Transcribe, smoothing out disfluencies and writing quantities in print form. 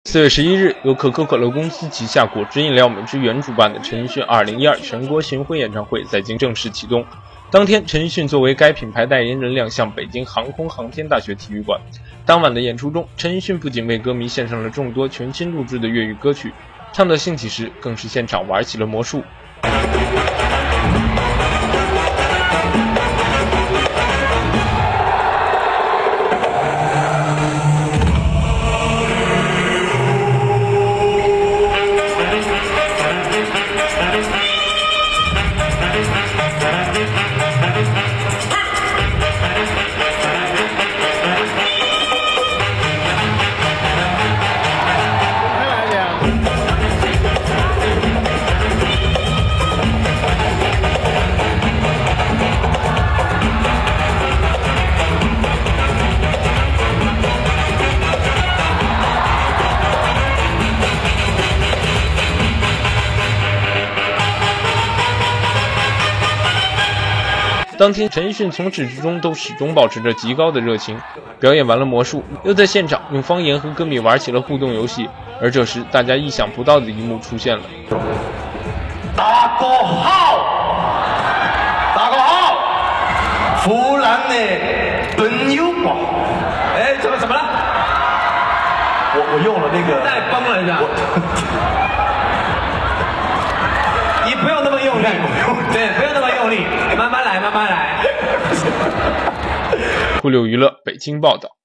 4月11日，由可口可乐公司旗下果汁饮料美汁源主办的陈奕迅2012全国巡回演唱会在京正式启动。当天，陈奕迅作为该品牌代言人亮相北京航空航天大学体育馆。当晚的演出中，陈奕迅不仅为歌迷献上了众多全新录制的粤语歌曲，唱得兴起时，更是现场玩起了魔术。当天，陈奕迅从始至终都始终保持着极高的热情。表演完了魔术，又在现场用方言和歌迷玩起了互动游戏。而这时，大家意想不到的一幕出现了。 打个好，打个好，湖南的朋友吧。哎，怎么了？我用了那个，再崩了一下。你不用那么用力，对，不用那么用力，慢慢来，慢慢来。 酷6娱乐北京报道。